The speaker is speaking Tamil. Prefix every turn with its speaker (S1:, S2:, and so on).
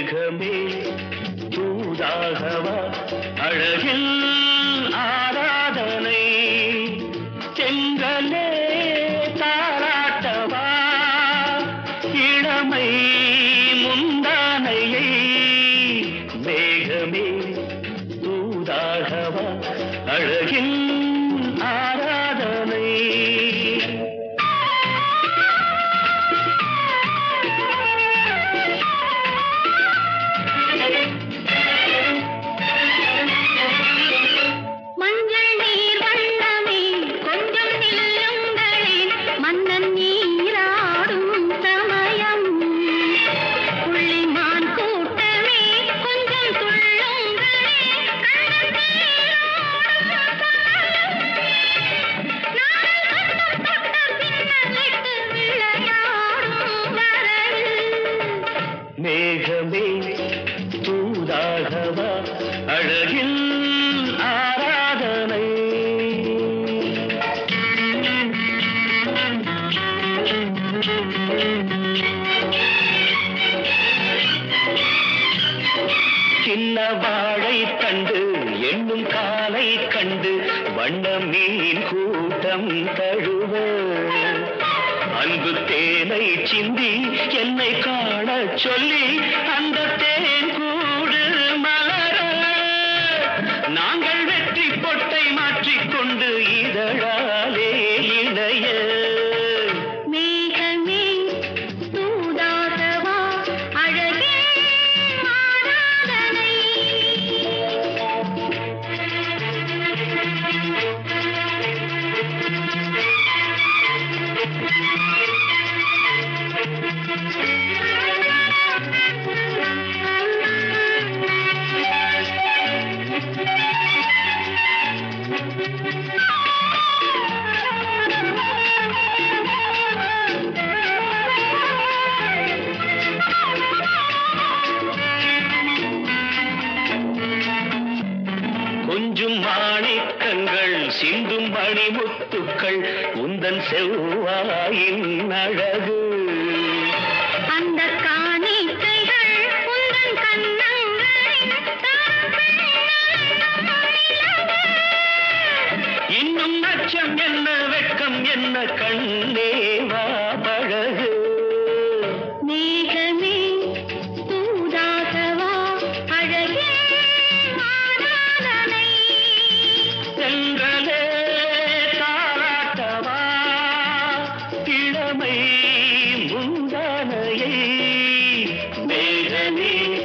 S1: மேகமே தூதாகவா அழகில் ஆராதனை செங்கலே தாராட்டவா இளமை முந்தானையை மேகமே தூதாகவா அழகில் ஆராதனை மேகமே தூதாகவா அழகில் ஆராதனை சின்ன வாழை கண்டு என்னும் காலை கண்டு வண்ண மீன் கூட்டம் தழுவ அன்பு தேனை சிந்தி என்னை காண சொல்லி அந்த தேன் கூடு மலர நாங்கள் வெற்றி பொட்டை மாற்றிக்கொண்டு இதழாலே இணைய
S2: மேகமே தூதாகவா அழகே ஆராதனை
S1: கொஞ்சும் மாணிக்கங்கள் சிந்தும் மணிமுத்துக்கள் உந்தன் செவ்வாயின் அழகு
S2: அந்த காணிக்கைகள் உந்தன் கண்ணங்களின்
S1: இன்னும் அச்சம் என்ன வெட்கம் என்ன கண்ணேவா பழகு
S2: மேகமே தூதாகவா அழகே ஆராதனை
S1: செங்கலே தாராட்டவா இளமை முந்தானையை மேகமே